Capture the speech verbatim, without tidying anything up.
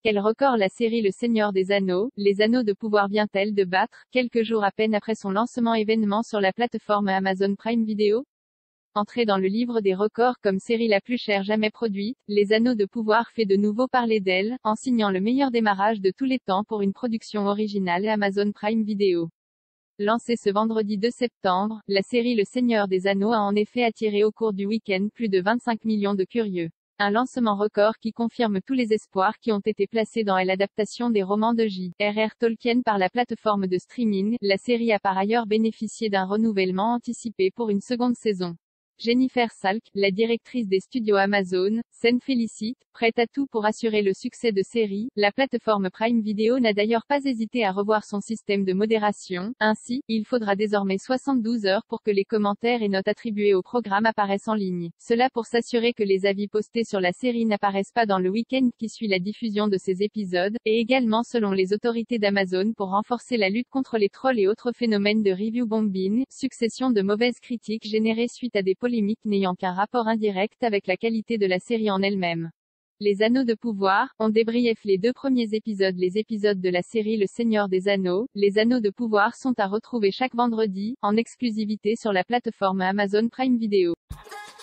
Quel record la série Le Seigneur des Anneaux, les Anneaux de pouvoir vient-elle de battre, quelques jours à peine après son lancement événement sur la plateforme Amazon Prime Video? Entrée dans le livre des records comme série la plus chère jamais produite, Les Anneaux de pouvoir fait de nouveau parler d'elle, en signant le meilleur démarrage de tous les temps pour une production originale Amazon Prime Video. Lancée ce vendredi deux septembre, la série Le Seigneur des Anneaux a en effet attiré au cours du week-end plus de vingt-cinq millions de curieux. Un lancement record qui confirme tous les espoirs qui ont été placés dans l'adaptation des romans de J R R Tolkien par la plateforme de streaming. La série a par ailleurs bénéficié d'un renouvellement anticipé pour une seconde saison. Jennifer Salk, la directrice des studios Amazon, s'en félicite, prête à tout pour assurer le succès de série. La plateforme Prime Video n'a d'ailleurs pas hésité à revoir son système de modération. Ainsi, il faudra désormais soixante-douze heures pour que les commentaires et notes attribuées au programme apparaissent en ligne. Cela pour s'assurer que les avis postés sur la série n'apparaissent pas dans le week-end qui suit la diffusion de ces épisodes, et également selon les autorités d'Amazon pour renforcer la lutte contre les trolls et autres phénomènes de review bombing, succession de mauvaises critiques générées suite à des polémiques n'ayant qu'un rapport indirect avec la qualité de la série en elle-même. Les Anneaux de pouvoir, on débrief les deux premiers épisodes. Les épisodes de la série Le Seigneur des Anneaux, Les Anneaux de pouvoir sont à retrouver chaque vendredi, en exclusivité sur la plateforme Amazon Prime Video.